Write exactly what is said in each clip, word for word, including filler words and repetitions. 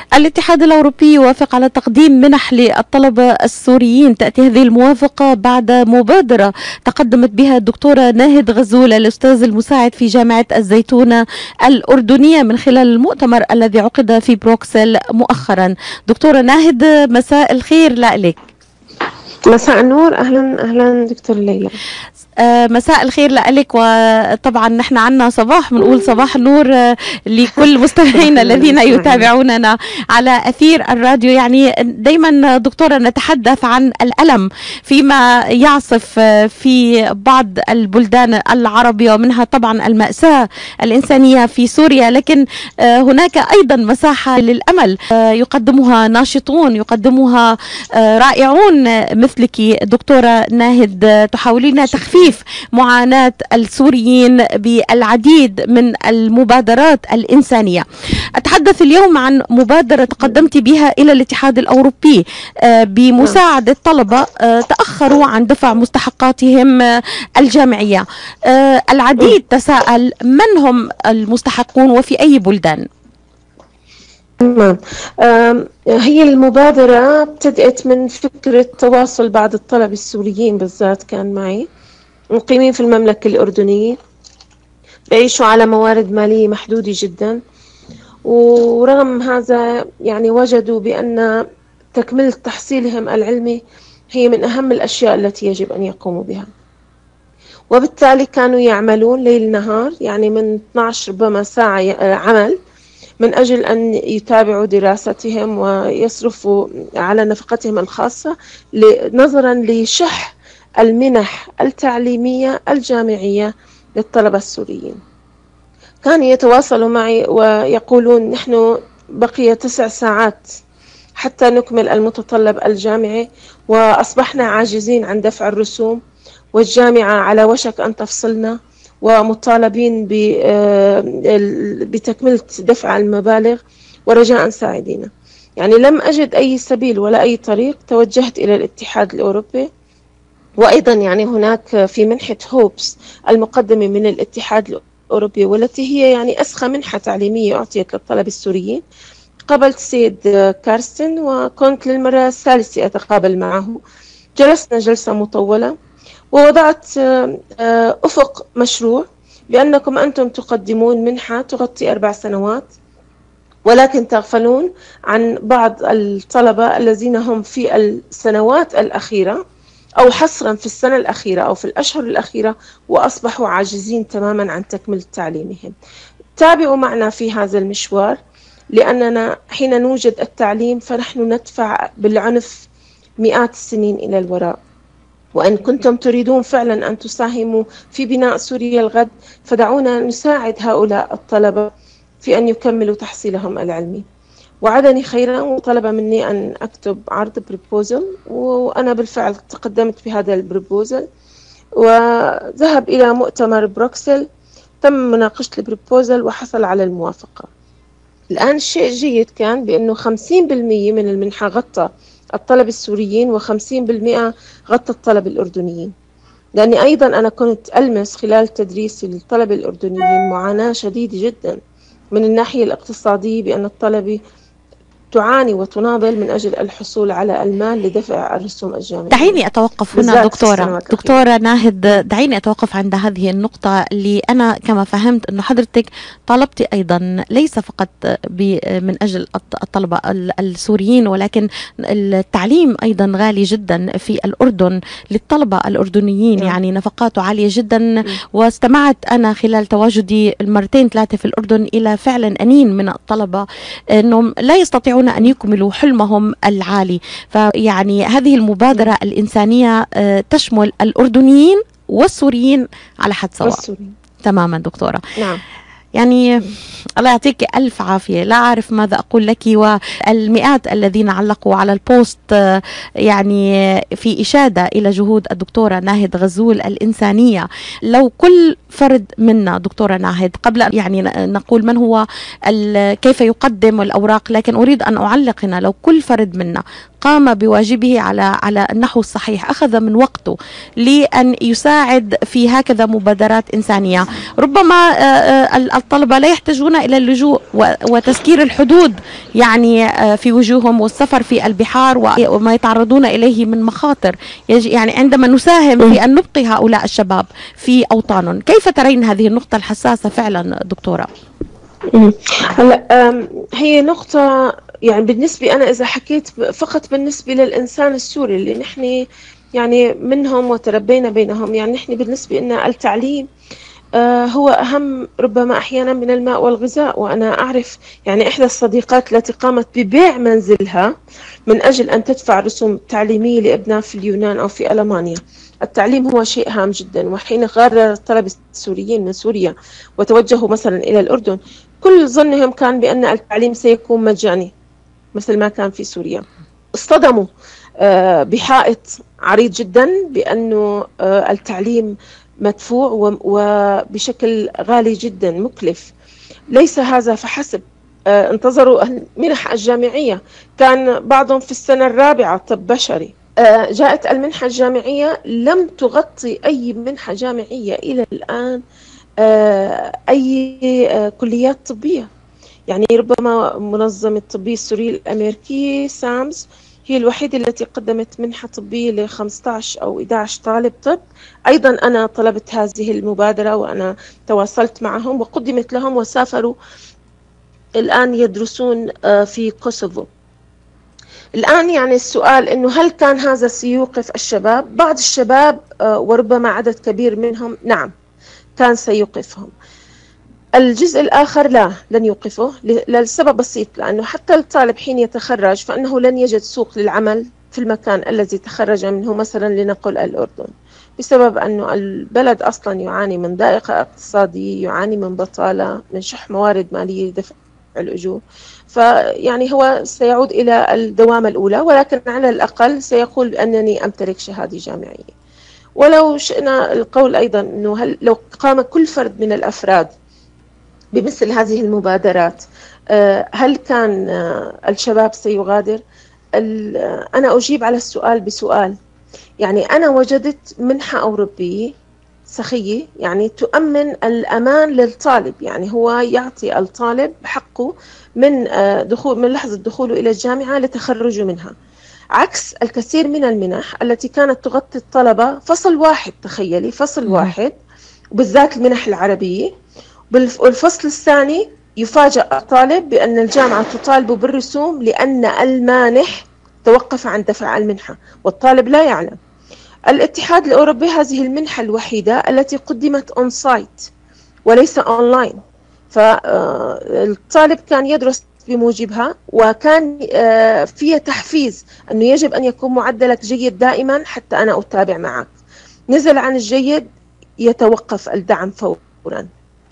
الاتحاد الأوروبي وافق على تقديم منح للطلبة السوريين. تأتي هذه الموافقة بعد مبادرة تقدمت بها الدكتورة ناهد غزول الأستاذ المساعد في جامعة الزيتونة الأردنية من خلال المؤتمر الذي عقد في بروكسل مؤخرا. دكتورة ناهد، مساء الخير لك. مساء النور. أهلا أهلا دكتور ليلى. آه مساء الخير لك. وطبعا نحن عنا صباح، بنقول صباح النور آه لكل مستمعينا الذين يتابعوننا على أثير الراديو. يعني دايما دكتورة نتحدث عن الألم فيما يعصف آه في بعض البلدان العربية، ومنها طبعا المأساة الإنسانية في سوريا، لكن آه هناك أيضا مساحة للأمل آه يقدمها ناشطون، يقدمها آه رائعون مثلك دكتورة ناهد، تحاولين تخفيف معاناة السوريين بالعديد من المبادرات الإنسانية. أتحدث اليوم عن مبادرة تقدمت بها إلى الاتحاد الأوروبي بمساعدة طلبة تأخروا عن دفع مستحقاتهم الجامعية. العديد تساءل من هم المستحقون وفي أي بلدان؟ تمام. هي المبادرة ابتدأت من فكرة تواصل بعض الطلبة السوريين بالذات كان معي، مقيمين في المملكة الأردنية، بيعيشوا على موارد مالية محدودة جدا، ورغم هذا يعني وجدوا بأن تكملة تحصيلهم العلمي هي من أهم الأشياء التي يجب أن يقوموا بها، وبالتالي كانوا يعملون ليل نهار، يعني من اثنتي عشرة ربما ساعة عمل من أجل أن يتابعوا دراستهم ويصرفوا على نفقتهم الخاصة نظرا لشح المنح التعليمية الجامعية للطلبة السوريين. كانوا يتواصلوا معي ويقولون نحن بقي تسع ساعات حتى نكمل المتطلب الجامعي، وأصبحنا عاجزين عن دفع الرسوم، والجامعة على وشك أن تفصلنا، ومطالبين بتكملة دفع المبالغ، ورجاء ساعدينا. يعني لم أجد أي سبيل ولا أي طريق، توجهت إلى الاتحاد الأوروبي، وأيضا يعني هناك في منحة هوبس المقدمة من الاتحاد الأوروبي، والتي هي يعني أسخى منحة تعليمية أعطيت للطلبة السوريين. قابلت السيد كارستن وكنت للمرة الثالثة أتقابل معه، جلسنا جلسة مطولة، ووضعت أفق مشروع بأنكم أنتم تقدمون منحة تغطي أربع سنوات، ولكن تغفلون عن بعض الطلبة الذين هم في السنوات الأخيرة أو حصرا في السنة الأخيرة أو في الأشهر الأخيرة، وأصبحوا عاجزين تماما عن تكملة تعليمهم. تابعوا معنا في هذا المشوار، لأننا حين نوجد التعليم فنحن ندفع بالعنف مئات السنين إلى الوراء، وإن كنتم تريدون فعلا أن تساهموا في بناء سوريا الغد فدعونا نساعد هؤلاء الطلبة في أن يكملوا تحصيلهم العلمي. وعدني خيرا وطلب مني أن أكتب عرض بريبوزل، وأنا بالفعل تقدمت بهذا البريبوزل، وذهب إلى مؤتمر بروكسل، تم مناقشة البريبوزل وحصل على الموافقة. الآن الشيء الجيد كان بأنه خمسين بالمئة من المنحة غطى الطلبة السوريين، وخمسين بالمئة غطى الطلبة الأردنيين، لأني أيضا أنا كنت ألمس خلال تدريسي للطلبة الأردنيين معاناة شديدة جدا من الناحية الاقتصادية، بأن الطلبة تعاني وتناضل من أجل الحصول على المال لدفع الرسوم الجامعية. دعيني أتوقف هنا دكتورة دكتورة ناهد، دعيني أتوقف عند هذه النقطة اللي أنا كما فهمت أنه حضرتك طلبتي أيضا ليس فقط من أجل الطلبة السوريين، ولكن التعليم أيضا غالي جدا في الأردن للطلبة الأردنيين، يعني نفقاته عالية جدا. واستمعت أنا خلال تواجدي المرتين ثلاثة في الأردن إلى فعلا أنين من الطلبة أنهم لا يستطيعون أن يكملوا حلمهم العالي. فيعني هذه المبادرة الإنسانية تشمل الأردنيين والسوريين على حد سواء. تماما دكتورة. نعم. يعني الله يعطيك ألف عافية، لا أعرف ماذا أقول لك. والمئات الذين علقوا على البوست يعني في إشادة إلى جهود الدكتورة ناهد غزول الإنسانية. لو كل فرد منا دكتورة ناهد، قبل يعني نقول من هو كيف يقدم الأوراق، لكن أريد أن أعلق هنا، لو كل فرد منا قام بواجبه على على النحو الصحيح، أخذ من وقته لأن يساعد في هكذا مبادرات إنسانية. ربما الطلبة لا يحتاجون إلى اللجوء وتسكير الحدود يعني في وجوههم والسفر في البحار وما يتعرضون إليه من مخاطر، يعني عندما نساهم في أن نبقي هؤلاء الشباب في أوطانهم. كيف ترين هذه النقطة الحساسة فعلا دكتورة؟ هلا هي نقطة يعني بالنسبة أنا إذا حكيت فقط بالنسبة للإنسان السوري اللي نحن يعني منهم وتربينا بينهم، يعني نحن بالنسبة لنا التعليم آه هو أهم ربما أحيانا من الماء والغذاء. وأنا أعرف يعني إحدى الصديقات التي قامت ببيع منزلها من أجل أن تدفع رسوم تعليمية لابنها في اليونان أو في ألمانيا. التعليم هو شيء هام جدا، وحين غادر الطلبة السوريين من سوريا وتوجهوا مثلا إلى الأردن كل ظنهم كان بأن التعليم سيكون مجاني مثل ما كان في سوريا. اصطدموا آه بحائط عريض جدا بأنه آه التعليم مدفوع وبشكل غالي جدا مكلف. ليس هذا فحسب، آه انتظروا المنح الجامعية، كان بعضهم في السنة الرابعة طب بشري. آه جاءت المنحة الجامعية لم تغطي أي منحة جامعية إلى الآن آه أي آه كليات طبية. يعني ربما منظمة الطبية السورية الأمريكية سامز هي الوحيدة التي قدمت منحة طبية ل خمسة عشر أو إحدى عشر طالب طب. أيضا أنا طلبت هذه المبادرة وأنا تواصلت معهم وقدمت لهم وسافروا الآن يدرسون في كوسوفو. الآن يعني السؤال إنه هل كان هذا سيوقف الشباب؟ بعض الشباب وربما عدد كبير منهم نعم كان سيوقفهم. الجزء الآخر لا، لن يوقفه لسبب بسيط، لأنه حتى الطالب حين يتخرج فإنه لن يجد سوق للعمل في المكان الذي تخرج منه، مثلا لنقل الأردن، بسبب أنه البلد أصلا يعاني من ضائقة اقتصادية، يعاني من بطالة، من شح موارد مالية لدفع الأجور. فيعني هو سيعود إلى الدوامة الأولى، ولكن على الأقل سيقول أنني أمتلك شهادة جامعية. ولو شئنا القول أيضا أنه هل لو قام كل فرد من الأفراد بمثل هذه المبادرات هل كان الشباب سيغادر؟ أنا أجيب على السؤال بسؤال. يعني أنا وجدت منحة أوروبية سخية يعني تؤمن الأمان للطالب، يعني هو يعطي الطالب حقه من دخول من لحظة دخوله إلى الجامعة لتخرجه منها، عكس الكثير من المنح التي كانت تغطي الطلبة فصل واحد. تخيلي فصل واحد، وبالذات المنح العربية. بالفصل الثاني يفاجأ الطالب بأن الجامعة تطالبه بالرسوم لأن المانح توقف عن دفع المنحة، والطالب لا يعلم. الاتحاد الأوروبي هذه المنحة الوحيدة التي قدمت أون سايت وليس أونلاين، فالطالب كان يدرس بموجبها، وكان فيها تحفيز أنه يجب أن يكون معدلك جيد دائما حتى أنا أتابع معك. نزل عن الجيد يتوقف الدعم فورا.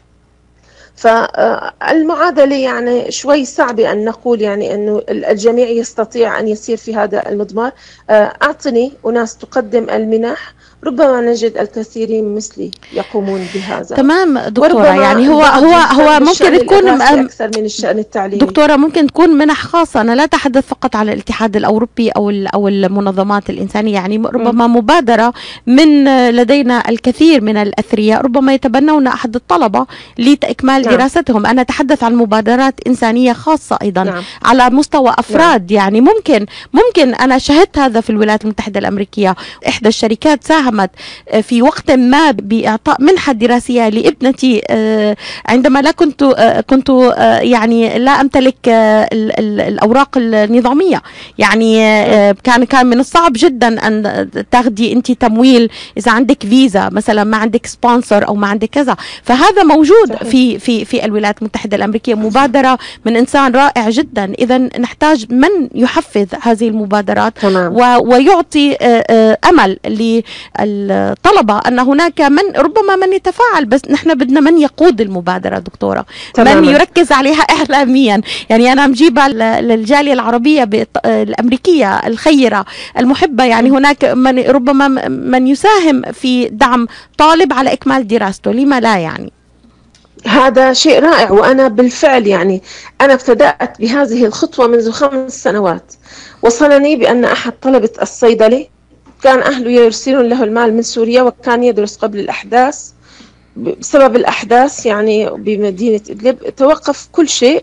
فالمعادلة يعني شوي صعبة أن نقول يعني أنه الجميع يستطيع أن يسير في هذا المضمار. أعطني أناس تقدم المنح، ربما نجد الكثيرين مثلي يقومون بهذا. تمام دكتورة، يعني هو هو هو ممكن تكون أكثر من الشأن التعليمي. دكتورة ممكن تكون منح خاصة، أنا لا أتحدث فقط على الاتحاد الأوروبي أو أو المنظمات الإنسانية، يعني ربما م. مبادرة من لدينا الكثير من الأثرياء ربما يتبنون أحد الطلبة لإكمال نعم. دراستهم. أنا أتحدث عن مبادرات إنسانية خاصة أيضا نعم. على مستوى أفراد نعم. يعني ممكن ممكن أنا شهدت هذا في الولايات المتحدة الأمريكية، إحدى الشركات ساهمت في وقت ما بإعطاء منحة دراسية لابنتي عندما لا كنت كنت يعني لا أمتلك الأوراق النظامية، يعني كان كان من الصعب جدا أن تاخدي أنت تمويل إذا عندك فيزا مثلا، ما عندك سبونسر أو ما عندك كذا. فهذا موجود صحيح. في في في الولايات المتحدة الأمريكية، مبادرة من إنسان رائع جدا. إذا نحتاج من يحفز هذه المبادرات ويعطي أمل للطلبة أن هناك من ربما من يتفاعل، بس نحن بدنا من يقود المبادرة دكتورة، تماما. من يركز عليها إعلاميا. يعني أنا مجيبها للجالية العربية الأمريكية الخيرة المحبة، يعني هناك من ربما من يساهم في دعم طالب على إكمال دراسته، لما لا يعني. هذا شيء رائع، وأنا بالفعل يعني أنا ابتدأت بهذه الخطوة منذ خمس سنوات. وصلني بأن أحد طلبة الصيدلة كان أهله يرسلون له المال من سوريا، وكان يدرس قبل الأحداث. بسبب الأحداث يعني بمدينة إدلب توقف كل شيء،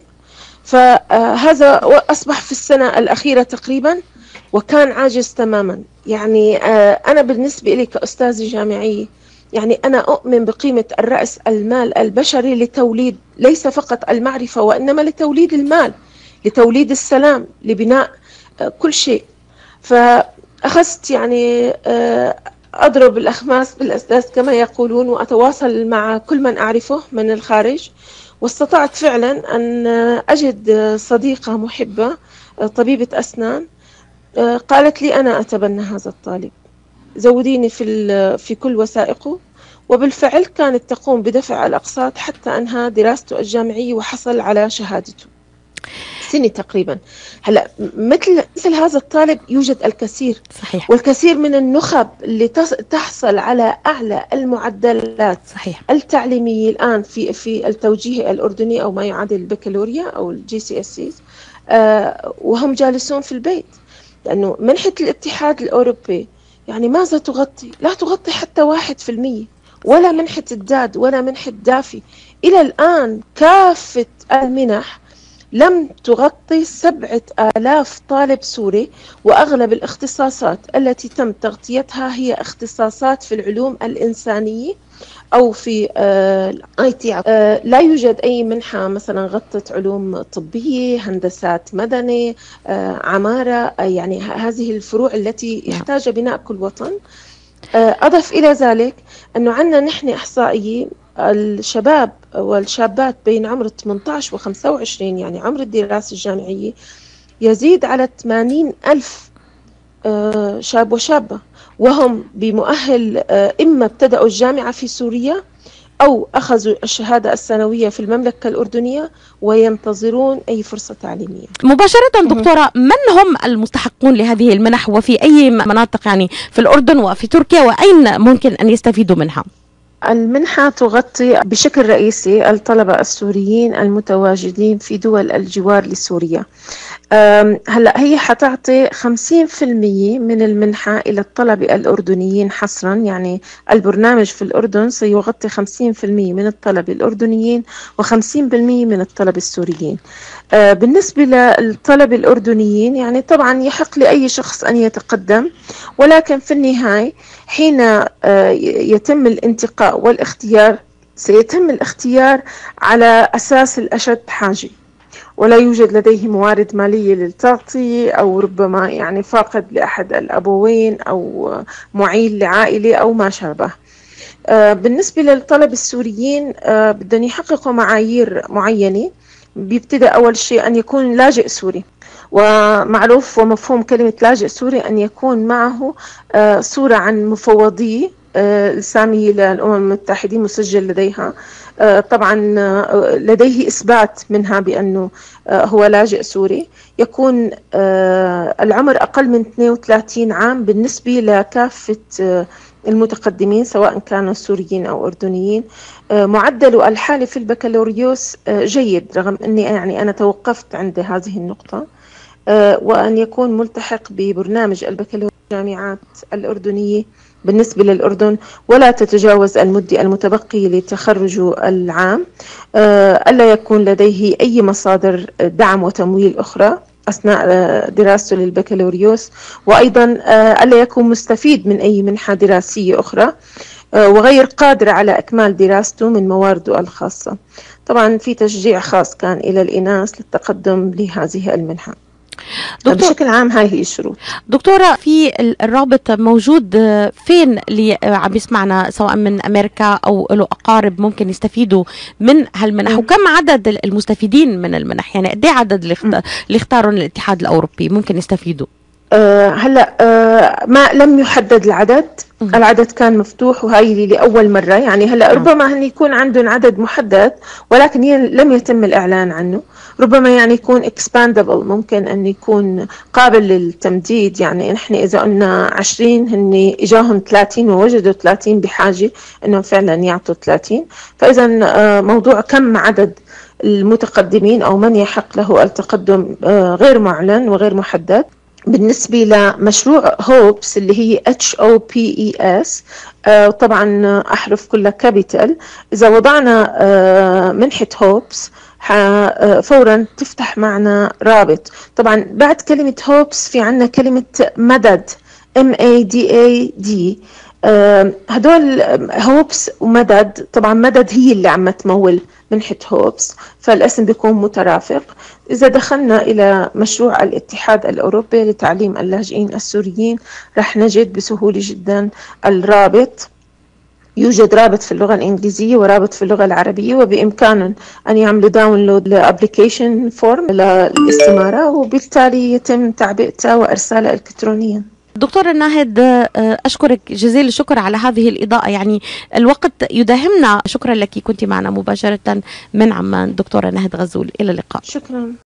فهذا أصبح في السنة الأخيرة تقريبا، وكان عاجز تماما. يعني أنا بالنسبة لي كأستاذة جامعية، يعني أنا أؤمن بقيمة الرأس المال البشري لتوليد ليس فقط المعرفة، وإنما لتوليد المال، لتوليد السلام، لبناء كل شيء. فأخذت يعني أضرب الأخماس بالأسداس كما يقولون، وأتواصل مع كل من أعرفه من الخارج، واستطعت فعلا أن أجد صديقة محبة طبيبة أسنان قالت لي أنا أتبنى هذا الطالب، زوديني في في كل وثائقه. وبالفعل كانت تقوم بدفع الأقساط حتى أنهى دراسته الجامعية وحصل على شهادته سنة تقريبا. هلا مثل مثل هذا الطالب يوجد الكثير، صحيح. والكثير من النخب اللي تحصل على أعلى المعدلات صحيح. التعليمية الآن في في التوجيه الأردني أو ما يعادل البكالوريا أو الجي سي اس سي، آه وهم جالسون في البيت، لأنه منحة الاتحاد الأوروبي يعني ماذا تغطي؟ لا تغطي حتى واحد في المية، ولا منحة الداد ولا منحة دافي. إلى الآن كافة المنح لم تغطي سبعة آلاف طالب سوري، وأغلب الاختصاصات التي تم تغطيتها هي اختصاصات في العلوم الإنسانية أو في الاي تي. لا يوجد أي منحة مثلا غطت علوم طبية، هندسات مدني، آه عمارة، يعني هذه الفروع التي يحتاج بناء كل وطن. آه أضف إلى ذلك أنه عندنا نحن إحصائية الشباب والشابات بين عمر ثمانية عشر و خمسة وعشرين، يعني عمر الدراسة الجامعية، يزيد على ثمانين ألف آه شاب وشابة، وهم بمؤهل آه إما ابتدأوا الجامعة في سوريا أو أخذوا الشهادة الثانوية في المملكة الأردنية وينتظرون أي فرصة تعليمية. مباشرة دكتورة، من هم المستحقون لهذه المنح وفي أي مناطق يعني في الأردن وفي تركيا، وأين ممكن أن يستفيدوا منها؟ المنحة تغطي بشكل رئيسي الطلبة السوريين المتواجدين في دول الجوار لسوريا. هلأ هي حتعطي خمسين بالمئة من المنحة إلى الطلبة الأردنيين حصرا، يعني البرنامج في الأردن سيغطي خمسين بالمئة من الطلبة الأردنيين وخمسين بالمئة من الطلبة السوريين. بالنسبة للطلبة الأردنيين يعني طبعا يحق لأي شخص أن يتقدم، ولكن في النهاية حين يتم الانتقاء والاختيار سيتم الاختيار على أساس الأشد حاجة، ولا يوجد لديه موارد مالية للتغطية، أو ربما يعني فاقد لأحد الأبوين أو معيل لعائلة أو ما شابه. بالنسبة للطلبة السوريين بدهم يحققوا معايير معينة. بيبتدأ أول شيء أن يكون لاجئ سوري، ومعروف ومفهوم كلمة لاجئ سوري أن يكون معه صورة عن مفوضية السامية للأمم المتحدة مسجل لديها، طبعا لديه إثبات منها بأنه هو لاجئ سوري، يكون العمر أقل من اثنين وثلاثين عام بالنسبة لكافة المتقدمين سواء كانوا سوريين أو أردنيين. معدل الحالي في البكالوريوس جيد، رغم أني يعني أنا توقفت عند هذه النقطة، وأن يكون ملتحق ببرنامج البكالوريوس الجامعات الأردنية بالنسبة للأردن، ولا تتجاوز المدة المتبقية لتخرجه العام، ألا يكون لديه أي مصادر دعم وتمويل أخرى أثناء دراسته للبكالوريوس، وأيضا ألا يكون مستفيد من أي منحة دراسية أخرى، وغير قادر على إكمال دراسته من موارده الخاصة. طبعا في تشجيع خاص كان إلى الإناث للتقدم لهذه المنحة. بشكل عام هاي هي الشروط. دكتورة، في الرابط موجود فين اللي عم يسمعنا سواء من أمريكا أو له أقارب ممكن يستفيدوا من هالمنح، وكم عدد المستفيدين من المنح؟ يعني قد ايه عدد اللي اختاروا الاتحاد الأوروبي ممكن يستفيدوا؟ أه هلا أه ما لم يحدد العدد، العدد كان مفتوح، وهي لأول مرة. يعني هلا ربما هن يكون عندهم عدد محدد ولكن لم يتم الإعلان عنه. ربما يعني يكون expandable، ممكن أن يكون قابل للتمديد. يعني نحن إذا قلنا عشرين هن إجاهم ثلاثين ووجدوا ثلاثين بحاجة أنهم فعلا يعطوا ثلاثين. فإذا موضوع كم عدد المتقدمين أو من يحق له التقدم غير معلن وغير محدد. بالنسبة لمشروع هوبس اللي هي H O P E S، طبعا أحرف كلها كابيتال. إذا وضعنا منحة هوبس فورا تفتح معنا رابط. طبعا بعد كلمة هوبس في عنا كلمة مدد M A D A D. هدول هوبس ومدد، طبعا مدد هي اللي عم تمول منحة هوبس، فالاسم بيكون مترافق. إذا دخلنا إلى مشروع الاتحاد الأوروبي لتعليم اللاجئين السوريين رح نجد بسهولة جدا الرابط. يوجد رابط في اللغة الإنجليزية ورابط في اللغة العربية، وبإمكانهم أن يعملوا داونلود لأبليكيشن فورم للاستمارة، وبالتالي يتم تعبئتها وإرسالها إلكترونيا. دكتورة ناهد، أشكرك جزيل الشكر على هذه الإضاءة، يعني الوقت يداهمنا. شكرا لك، كنت معنا مباشرة من عمان دكتورة ناهد غزول. إلى اللقاء. شكرا.